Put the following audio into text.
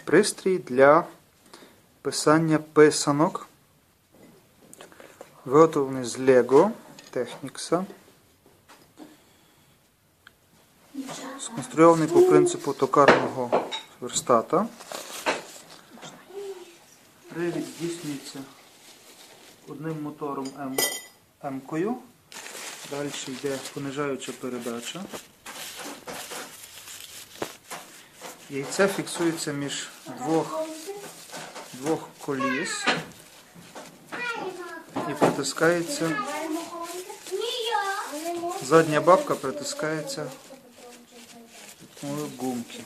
пристрій для писання писанок, виготовлений з Lego Technics, сконструйований по принципу токарного верстата. Привід здійснюється одним мотором М-кою, далі йде понижаюча передача. Яйце фіксується між двох коліс і притискається, задня бабка притискається допомогою гумки.